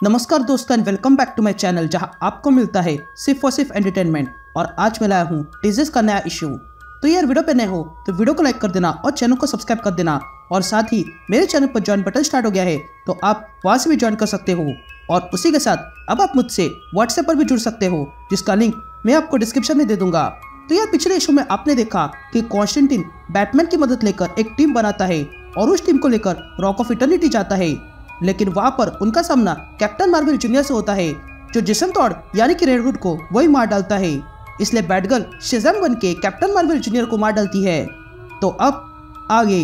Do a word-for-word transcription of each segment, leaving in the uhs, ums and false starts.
नमस्कार दोस्तों and welcome back to my channel जहां आपको मिलता है सिर्फ और सिर्फ एंटरटेनमेंट। और आज मैं लाया हूं डिजीज का नया इशू। तो यार वीडियो पे नए हो तो वीडियो को लाइक कर देना और चैनल को सब्सक्राइब कर देना। और साथ ही मेरे चैनल पर ज्वाइन बटन स्टार्ट हो गया है तो आप वहां से भी ज्वाइन कर सकते हो। और उसी के साथ अब आप मुझसे व्हाट्सएप पर भी जुड़ सकते हो जिसका लिंक मैं आपको डिस्क्रिप्शन में दे दूंगा। तो यार पिछले इशू में आपने देखा कि कॉन्स्टेंटाइन बैटमैन की मदद लेकर एक टीम बनाता है और उस टीम को लेकर रॉक ऑफ इटर्निटी जाता है, लेकिन वहां पर उनका सामना कैप्टन मार्वल जूनियर से होता है जो जेसन टॉड यानी कि रेड हुड को वही मार डालता है। इसलिए बैटगर्ल शेज़ैम बन के कैप्टन मार्वल जूनियर को मार डालती है। तो अब आगे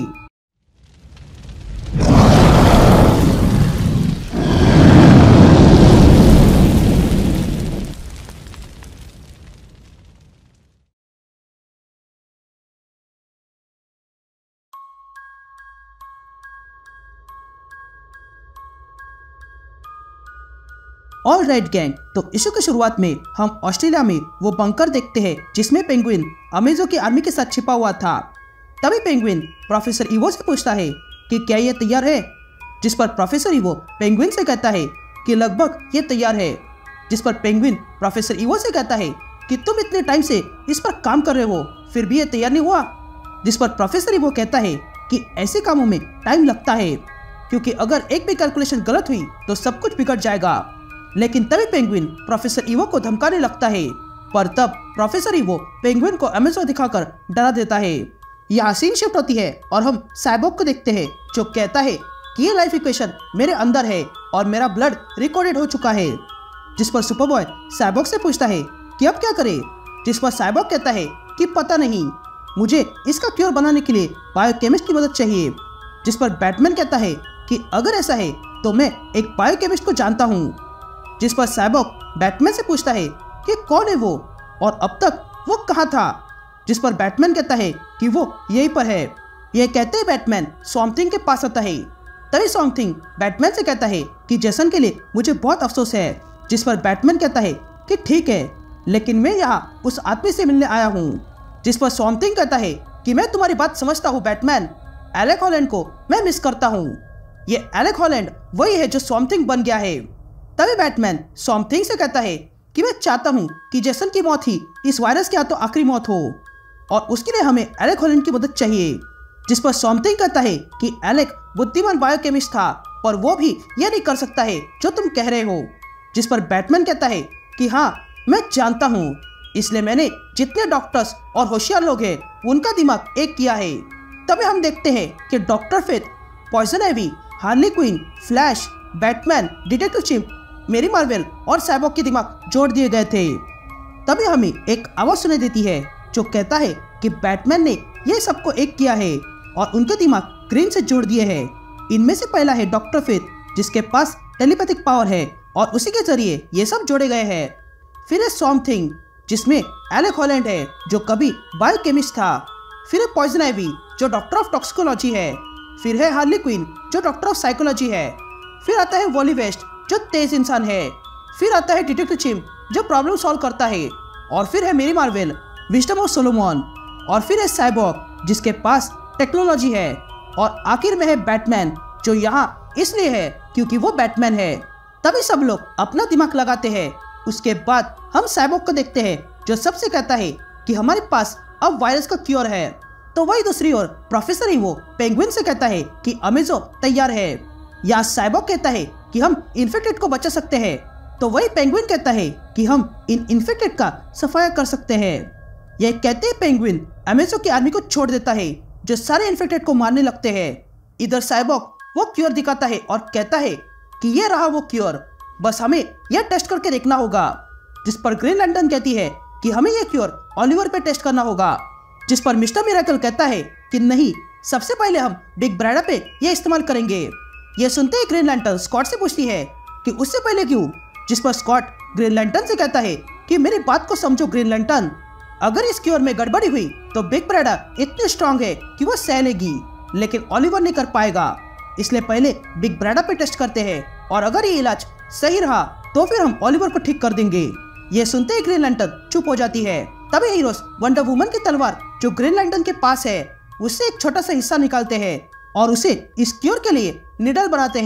ऑल राइट गैंग, तो इशू की शुरुआत में हम ऑस्ट्रेलिया में वो बंकर देखते हैं जिसमें पेंगुइन अमेजो की आर्मी के साथ छिपा हुआ था। तभी पेंगुइन प्रोफेसर इवो से पूछता है कि क्या ये तैयार है, जिस पर प्रोफेसर इवो पेंगुइन से कहता है कि लगभग ये तैयार है। जिस पर पेंगुइन प्रोफेसर इवो से कहता है कि तुम इतने टाइम से इस पर काम कर रहे हो फिर भी ये तैयार नहीं हुआ। जिस पर प्रोफेसर इवो कहता है कि ऐसे कामों में टाइम लगता है क्योंकि अगर एक भी कैलकुलेशन गलत हुई तो सब कुछ बिगड़ जाएगा। लेकिन तभी पेंगुइन प्रोफेसर इवो को धमकाने लगता है, पर तब प्रोफेसर इवो पेंगुइन को अमेजो दिखाकर डरा देता है। यहाँ सीन शिफ्ट होती है और हम साइबोर्ग को देखते हैं जो कहता है कि ये लाइफ इक्वेशन मेरे अंदर है और मेरा ब्लड रिकॉर्डेड हो चुका है। जिस पर सुपरबॉय साइबोर्ग से पूछता है कि अब क्या करे, जिस पर साइबोर्ग कहता है कि पता नहीं, मुझे इसका क्योर बनाने के लिए बायोकेमिस्ट की मदद चाहिए। जिस पर बैटमैन कहता है कि अगर ऐसा है तो मैं एक बायोकेमिस्ट को जानता हूँ। जिस पर साइबोर्ग बैटमैन से पूछता है कि कौन है वो और अब तक वो कहाँ था। जिस पर बैटमैन कहता है कि वो यहीं पर है। यह कहते ही बैटमैन स्वॉर्म थिंग के पास आता है। तभी स्वॉर्म थिंग बैटमैन से कहता है कि जेसन के लिए मुझे बहुत अफसोस है। जिस पर बैटमैन कहता है कि ठीक है, लेकिन मैं यहाँ उस आदमी से मिलने आया हूँ। जिस पर स्वॉर्म थिंग कहता है कि मैं तुम्हारी बात समझता हूँ बैटमैन, एलेक हॉलैंड को मैं मिस करता हूँ। ये एलेक हॉलैंड वही है जो स्वॉर्म थिंग बन गया है। तभी बैटमैन स्वॉर्म थिंग से कहता है कि मैं चाहता हूं कि जेसन की मौत ही इस वायरस के हाथों आखिरी मौत हो और उसके लिए हमें एलेक हॉलैंड की मदद चाहिए। जिस पर स्वॉर्म थिंग कहता है कि एलेक बुद्धिमान बायोकेमिस्ट था पर वो भी ये नहीं कर सकता है जो तुम कह रहे हो। जिस पर बैटमैन कहता है कि हाँ मैं जानता हूँ, इसलिए मैंने जितने डॉक्टर्स और होशियार लोग हैं उनका दिमाग एक किया है। तभी हम देखते हैं कि Doctor Fate, Poison Ivy, Harley Quinn, Flash, Batman, Detective Chimp, Mary Marvel और साइबोर्ग के दिमाग जोड़ दिए गए थे। तभी हमें एक आवाज सुनाई देती है जो कहता है कि बैटमैन ने ये सबको एक किया है और उनके दिमाग ग्रीन से जोड़ दिए हैं। इनमें से पहला है डॉक्टर फेथ जिसके पास टेलीपैथिक पावर है और उसी के जरिए ये सब जोड़े गए हैं। फिर है स्वॉर्म थिंग जिसमें एलेक हॉलैंड है जो कभी बायोकेमिस्ट था। फिर है पॉइजन आइवी जो डॉक्टर ऑफ टॉक्सिकोलॉजी है। फिर है हार्ली क्विन जो डॉक्टर ऑफ साइकोलॉजी है। फिर आता है वॉली वेस्ट जो तेज इंसान है। फिर आता है डिटेक्टिव चिप जो प्रॉब्लम सॉल्व करता है। और फिर है मेरी मार्वल, विजडम ऑफ सोलोमन। और फिर है साइबोर्ग जिसके पास टेक्नोलॉजी है। और आखिर में है बैटमैन जो यहाँ इसलिए है क्योंकि वो बैटमैन है। तभी सब लोग अपना दिमाग लगाते हैं। उसके बाद हम साइबोर्ग को देखते हैं जो सबसे कहता है कि हमारे पास अब वायरस का क्योर है। तो वही दूसरी ओर प्रोफेसर इवो पेंगुइन से कहता है कि अमेजो तैयार है। या साइबोर्ग कहता है कि हम इन्फेक्टेड को बचा सकते हैं, तो वही पेंगुइन कहता है कि हम इन इन्फेक्टेड का सफाया कर सकते हैं। यह कहते ही पेंगुइन अमेजो की आर्मी को छोड़ देता है जो सारे इन्फेक्टेड को मारने लगते हैं। इधर साइबोर्ग वो क्योर दिखाता है और कहता है कि ये रहा वो क्योर, बस हमें यह टेस्ट करके देखना होगा। जिस पर ग्रीन लैंटर्न कहती है कि हमें यह क्योर ओलिवर पे टेस्ट करना होगा। जिस पर मिस्टर मिरेकल कहता है कि नहीं, सबसे पहले हम बिग ब्रैडा पे यह इस्तेमाल करेंगे। यह सुनते ही ग्रीन लैंटर्न स्कॉट से पूछती है कि उससे पहले क्यों। जिस पर स्कॉट ग्रीन लैंटर्न से कहता है कि मेरी बात को समझो ग्रीन लैंटर्न, अगर इस क्योर में गड़बड़ी हुई तो बिग ब्रैडा इतनी स्ट्रांग है कि वो सह लेगी, लेकिन ओलिवर नहीं कर पाएगा। इसलिए पहले बिग ब्रैडा पे टेस्ट करते हैं और अगर ये इलाज सही रहा तो फिर हम ओलिवर को ठीक कर देंगे। यह सुनते ही ग्रीन लैंटर्न चुप हो जाती है। तभी हीरोज वंडर वुमन की तलवार जो ग्रीन लैंटर्न के पास है उससे एक छोटा सा हिस्सा निकालते हैं और उसे इस क्योर के लिए निडल बनाते हैं।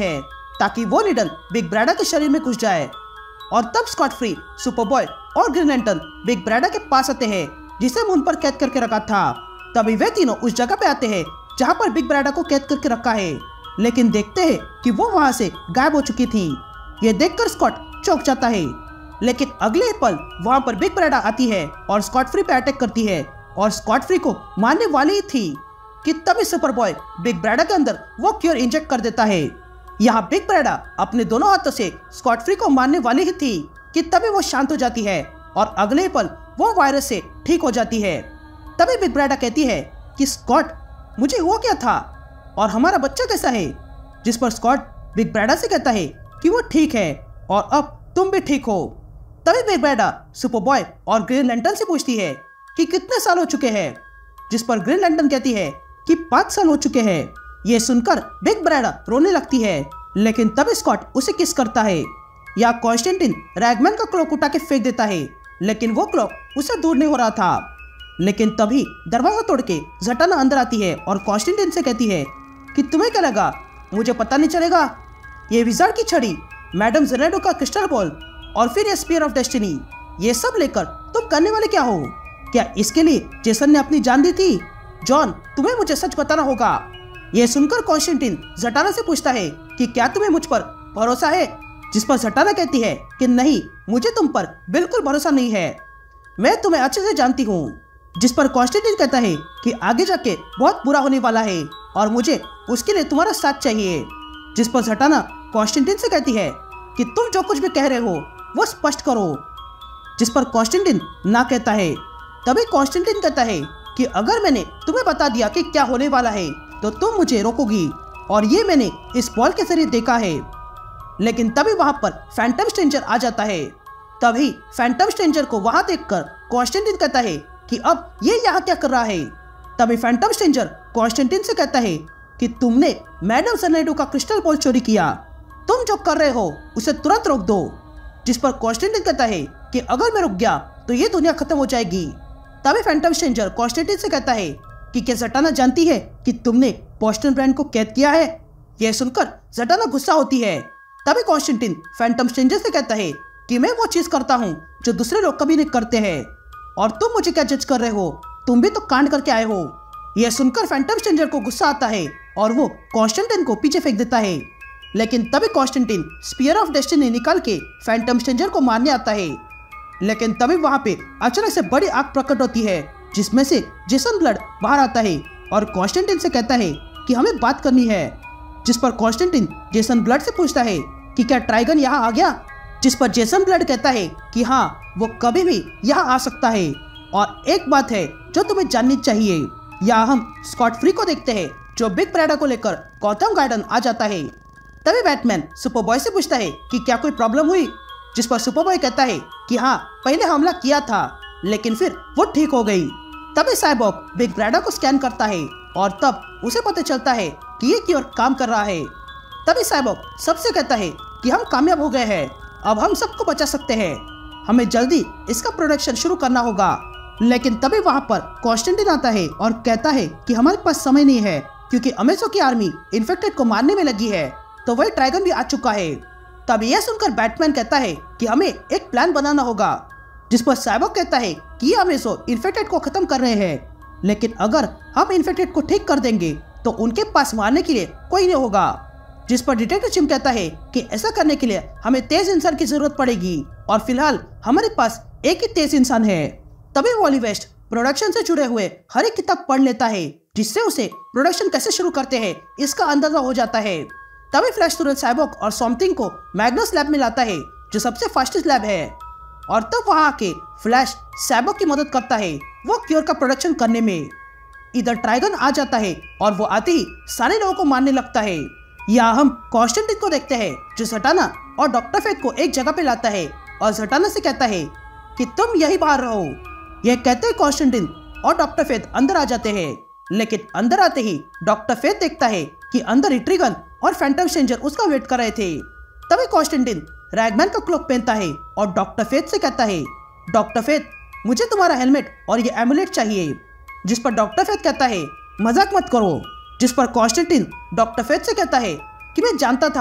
ताकि वो नीडल बिग ब्रैडा के शरीर में घुस जाए। और तब स्कॉट फ्री, सुपरबॉय और ग्रीन लैंटर्न बिग ब्रैडा के पास आते हैं जिसे मून पर कैद करके रखा था। तभी वे तीनों उस जगह पे आते हैं जहाँ पर बिग ब्रैडा को कैद करके रखा है, लेकिन देखते हैं कि वो वहाँ से गायब हो चुकी थी। ये देखकर स्कॉट चौंक जाता है, लेकिन अगले ही पल वहाँ पर बिग ब्रैडा आती है और स्कॉट फ्री पे अटैक करती है और स्कॉट फ्री को मारने वाली ही थी कि तभी सुपरबॉय बिग ब्रैडा के अंदर वो क्योर इंजेक्ट कर देता है। यहाँ बिग ब्रैडा अपने दोनों हाथों से स्कॉट फ्री को मारने वाली ही थी कि तभी वो शांत हो जाती है और अगले पल वो वायरस से ठीक हो जाती है। तभी बिग ब्रैडा कहती है कि स्कॉट, मुझे हुआ क्या था और हमारा बच्चा कैसा है? जिस पर स्कॉट बिग ब्रैडा से कहता है कि वो ठीक है और अब तुम भी ठीक हो। तभी बिग ब्रैडा सुपरबॉय और ग्रीन लैंटर्न से पूछती है कि कितने साल हो चुके हैं, जिस पर ग्रीन लैंटर्न कहती है कि पाँच साल हो चुके हैं। ये सुनकर बिग ब्रैडा रोने लगती है, लेकिन तभी स्कॉट उसे किस करता है। या कॉन्स्टेंटिन रैगमैन का क्लॉक उठा के फेंक देता है, लेकिन वो क्लॉक उससे दूर नहीं हो रहा था। लेकिन तभी दरवाजा तोड़ के ज़टाना अंदर आती है और कॉन्स्टेंटिन से कहती है कि तुम्हें क्या लगा मुझे पता नहीं चलेगा? ये विजार्ड की छड़ी, मैडम जेनेडो का क्रिस्टल बॉल और फिर ये स्पीयर ऑफ डेस्टिनी, ये सब लेकर तुम करने वाले क्या हो? क्या इसके लिए जेसन ने अपनी जान दी थी? जॉन, तुम्हें मुझे सच बताना होगा। ये सुनकर कॉन्स्टेंटिन ज़टाना से पूछता है कि क्या तुम्हें मुझ पर भरोसा है? जिस पर ज़टाना कहती है कि नहीं, मुझे तुम पर बिल्कुल भरोसा नहीं है, मैं तुम्हें अच्छे से जानती हूँ। जिस पर कॉन्स्टेंटिन कहता है कि आगे जाके बहुत बुरा होने वाला है और मुझे उसके लिए तुम्हारा साथ चाहिए। जिस पर ज़टाना कॉन्स्टेंटिन से कहती है कि तुम जो कुछ भी कह रहे हो वो स्पष्ट करो। जिस पर कॉन्स्टेंटिन ना कहता है। तभी कॉन्स्टेंटिन कहता है कि अगर मैंने तुम्हें बता दिया कि क्या होने वाला है तो तुम मुझे रोकोगी, और ये मैंने इस बॉल के जरिए देखा है। लेकिन तभी वहां पर फैंटम स्ट्रेंजर आ जाता है। तभी फैंटम स्ट्रेंजर को वहां देखकर कॉन्स्टेंटिन कहता है कि अब ये यहाँ क्या कर रहा है। तभी फैंटम स्ट्रेंजर कॉन्स्टेंटिन से कहता है कि तुमने मैडम जेनेडो का क्रिस्टल बॉल चोरी किया, तुम जो कर रहे हो उसे तुरंत रोक दो। जिस पर कॉन्स्टेंटिन कहता है कि अगर मैं रुक गया तो ये दुनिया खत्म हो जाएगी। तभी फैंटम स्ट्रेंजर कॉन्स्टेंटिन से कहता है कि क्या ज़टाना जानती है कि तुमने बोस्टन ब्रांड को कैद किया है? यह सुनकर ज़टाना गुस्सा होती है। तभी कॉन्स्टेंटिन फैंटम स्ट्रेंजर से कहता है कि मैं वो चीज़ करता हूँ जो दूसरे लोग कभी नहीं करते हैं, और तुम मुझे क्या जज कर रहे हो? तुम भी तो कांड करके आए हो। यह सुनकर फैंटम स्ट्रेंजर को गुस्सा आता है और वो कॉन्स्टेंटिन को पीछे फेंक देता है। लेकिन तभी कॉन्स्टेंटिन स्पीयर ऑफ डेस्टिनी निकाल के फैंटम स्ट्रेंजर को मारने आता है। लेकिन तभी वहां पे अचानक से बड़ी आग प्रकट होती है, जिसमें से जेसन ब्लड बाहर आता है और कॉन्स्टेंटिन से कहता है कि हमें बात करनी है। जिस पर कॉन्स्टेंटिन जेसन ब्लड से पूछता है कि क्या ट्राइगन यहाँ आ गया? जिस पर जेसन ब्लड कहता है कि हाँ, वो कभी भी यहाँ आ सकता है, और एक बात है जो तुम्हें जाननी चाहिए। यहाँ हम स्कॉट फ्री को देखते हैं जो बिग ब्रैडा को लेकर गॉथम गार्डन आ जाता है। तभी बैटमैन सुपरबॉय से पूछता है कि क्या कोई प्रॉब्लम हुई? जिस पर सुपरबॉय कहता है कि हाँ, पहले हमला किया था लेकिन फिर वो ठीक हो गई। तभी साइबॉर्ग बिग ब्रैडा को स्कैन करता है और तब उसे पता चलता है कि ये क्योर काम कर रहा है। तभी साइबॉर्ग सबसे कहता है कि हम कामयाब हो गए हैं, अब हम सबको बचा सकते हैं, हमें जल्दी इसका प्रोडक्शन शुरू करना होगा। लेकिन तभी वहां पर कॉन्स्टेंटिन आता है और कहता है कि हमारे पास समय नहीं है, क्योंकि अमेजो की आर्मी इन्फेक्टेड को मारने में लगी है, तो वही ड्रैगन भी आ चुका है। तब यह सुनकर बैटमैन कहता है कि हमें एक प्लान बनाना होगा। जिस पर साइबॉर्ग कहता है कि ये अमेजो इन्फेक्टेड को खत्म कर रहे हैं, लेकिन अगर हम इन्फेक्टेड को ठीक कर देंगे तो उनके पास मारने के लिए कोई नहीं होगा। जिस पर डिटेक्टिव जिम कहता है कि ऐसा करने के लिए हमें तेज इंसान की जरूरत पड़ेगी, और फिलहाल हमारे पास एक ही तेज इंसान है। तभी वॉली वेस्ट प्रोडक्शन से जुड़े हुए हर एक किताब पढ़ लेता है, जिससे उसे प्रोडक्शन कैसे शुरू करते हैं इसका अंदाजा हो जाता है। तभी फ्लैश तुरंत साइबॉर्ग और सॉमथिंग को मैग्नस लैब में लाता है, जो सबसे फास्टेस्ट लैब है, और तब वहां आके फ्लैश साइबॉर्ग की मदद करता है वो क्योर का प्रोडक्शन करने में। इधर ट्राइगन आ जाता है और वो आते ही सारे लोगों को मारने लगता है। यहाँ हम कॉन्स्टेंटिन को देखते हैं जो ज़टाना और डॉक्टर फेथ को एक जगह पे लाता है और ज़टाना से कहता है कि तुम यही बाहर रहो। यह कहते ही कॉन्स्टेंटिन और डॉक्टर फेथ अंदर आ जाते हैं, लेकिन अंदर आते ही डॉक्टर फेथ देखता है कि अंदर इट्रिगन और फैंटम स्ट्रेंजर उसका वेट कर रहे थे। तभी कॉन्स्टेंटिन रैगमैन का क्लॉक पहनता है और डॉक्टर फेथ से कहता है, डॉक्टर फेथ, मुझे तुम्हारा हेलमेट और ये एमुलेट चाहिए। जिस पर डॉक्टर फेथ कहता है, मजाक मत करो। जिस पर कॉन्स्टेंटिन डॉक्टर फेथ से कहता है कि मैं जानता था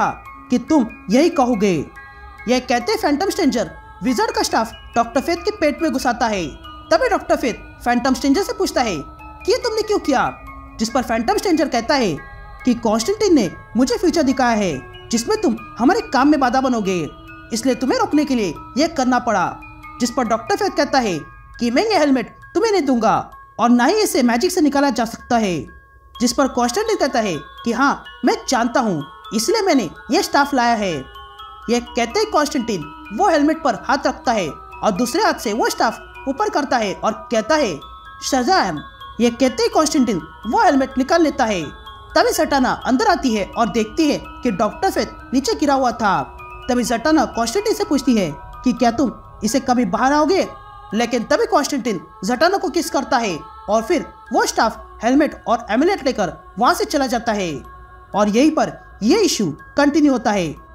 कि तुम यही कहोगे। यह कहते फैंटम स्ट्रेंजर विजार्ड का स्टाफ डॉक्टर फेथ के पेट में घुसाता है। तभी डॉक्टर फेथ फैंटम स्ट्रेंजर से पूछता है कि ये तुमने क्यों किया, जिस पर फैंटम स्ट्रेंजर कहता है कि कॉन्स्टेंटाइन ने मुझे फ्यूचर दिखाया है जिसमें तुम हमारे काम में बाधा बनोगे, इसलिए तुम्हें रोकने के लिए यह करना पड़ा। जिस पर डॉक्टर फेथ कहता है कि मैं ये हेलमेट तुम्हें नहीं दूंगा और ना ही इसे मैजिक से निकाला जा सकता है। जिस पर कॉन्स्टेंटाइन कहता है कि हाँ मैं जानता हूँ, इसलिए मैंने ये स्टाफ लाया है। यह कहते ही कॉन्स्टेंटाइन वो हेलमेट पर हाथ रखता है और दूसरे हाथ से वो स्टाफ ऊपर करता है और कहता है शज़ाम। यह कहते ही कॉन्स्टेंटाइन वो हेलमेट निकाल लेता है। तभी ज़टाना अंदर आती है और देखती है कि डॉक्टर फेथ नीचे गिरा हुआ था। तभी ज़टाना कॉन्स्टेंटाइन से पूछती है कि क्या तुम इसे कभी बाहर आओगे, लेकिन तभी कॉन्स्टेंटाइन ज़टाना को किस करता है और फिर वो स्टाफ हेलमेट और एमुलेट लेकर वहां से चला जाता है। और यहीं पर यह इशू कंटिन्यू होता है।